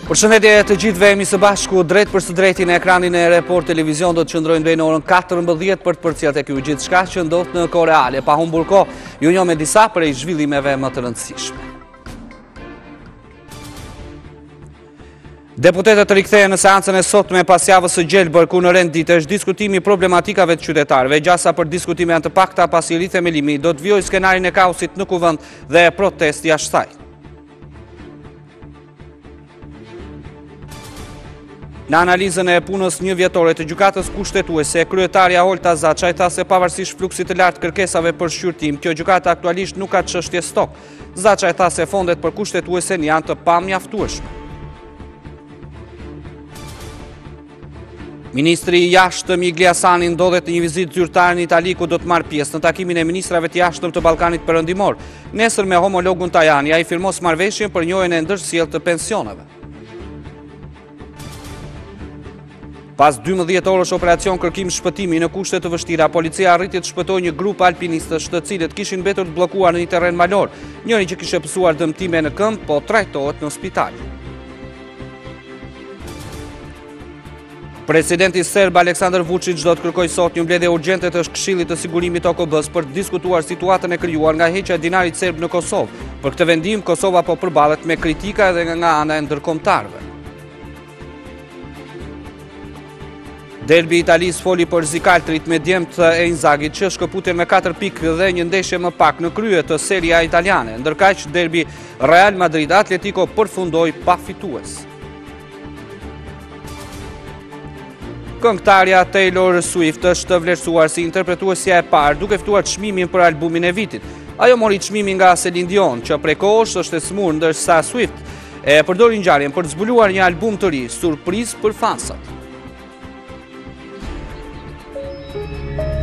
Përshëndetje të gjithëve, jemi së bashku drejt për së drejti në ekranin e Report Televizion. Do të qëndrojnë deri në orën 14 për të përcjellë tek ju gjithçka që ndodh në kohë reale. Pa humbur kohë, ju njoh me disa prej zhvillimeve më të rëndësishme. Deputetët rikthehen në seancën e sotme pas javës së gjelbër, ku në rend ditë është diskutimi problematikave të qytetarëve. Gjasa për diskutime janë të pakta pasi rithemelimi do të vijojë skenarin e kaosit në kuvend dhe protest jashtë saj. Në analizën e punës një vjetore të gjykatës kushtetuese, kryetarja Olta Zaçaj tha se pavarësisht fluksit të lartë kërkesave për shqyrtim, kjo gjykata aktualisht nuk ka çështje stok. Zaçaj tha se fondet për kushtetuesen janë të pamjaftueshme. Ministri i jashtëm Igli Hasani ndodhet në një vizitë zyrtare në Itali, ku do të marrë pjesë në takimin e ministrave të jashtëm të Ballkanit Perëndimor. Nesër me homologun Tajani, ai firmos marrëveshjen për njojën e ndërsjellë të pensioneve. Pas 12 orësh operacion kërkim shpëtimi në kushte të vështira, policia arriti të shpëtojë një grup alpinistësh të cilët kishin mbetur të bllokuar në një terren malor. Njëri që kishte pësuar dëmtime në këmbë, po trajtohet në spital. Presidenti serb Aleksandar Vučić do të kërkojë sot një mbledhje urgjente të Këshillit të Sigurimit të OKB-s për të diskutuar situatën e krijuar nga heqja e dinarit serb në Kosovë. Për këtë vendim, Kosova po përballet me kritika edhe nga ana e ndërkombëtarëve. Derbi Italis foli për zikaltrit me djemt e Inzagit që shkëputjen me 4 pikë dhe një ndeshje më pak në krye të Serie A italiane. Ndërkaq derbi Real Madrid Atletico përfundoi pa fitues. Këngëtarja Taylor Swift është vlerësuar si interpretuesja e parë duke fituar çmimin për albumin e vitit. Ajo mori çmimin nga Celine Dion, që prej kohësh është e smur, ndërsa Swift e përdori ngjarjen për të zbuluar një album të ri, surprizë për fansat.